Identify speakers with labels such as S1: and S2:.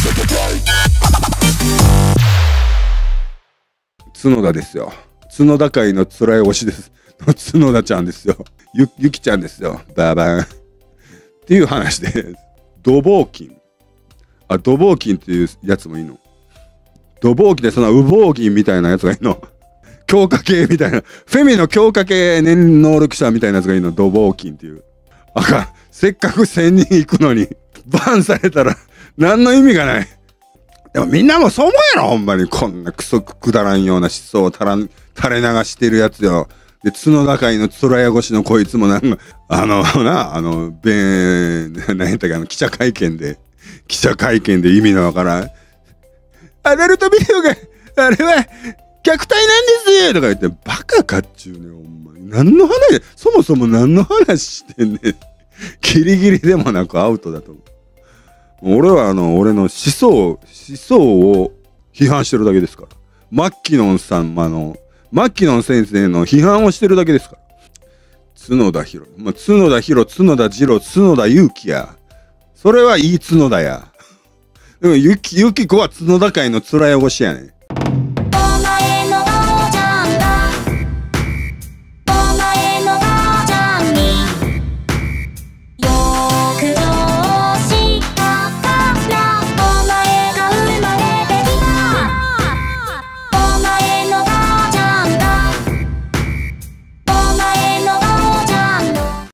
S1: 角田ですよ。角田界の面汚しです。角田ちゃんですよ。ゆきちゃんですよ。バーバン。っていう話で、ドボウキン。あ、ドボウキンっていうやつもいいの。ドボウキンでそのウボウキンみたいなやつがいいの。強化系みたいな。フェミの強化系念能力者みたいなやつがいいの。ドボウキンっていう。あかん。せっかく1000人行くのに、バンされたら何の意味がない。でもみんなもそう思うやろ、ほんまに。こんなクソくだらんような思想を垂れ流してるやつよ。で、角高いの面汚しのこいつもなんか、何やったっけ、記者会見で意味のわからん。アダルトビデオが、あれは、虐待なんですとか言って、バカかっちゅうね、ほんまに。何の話、そもそも何の話してんねん。ギリギリでもなくアウトだと思う。俺は俺の思想を批判してるだけですから。マッキノンさん、マッキノン先生の批判をしてるだけですから。角田博。角田博、角田二郎、角田祐希や。それはいい角田や。でも、ゆき子は角田界の面汚しやねん。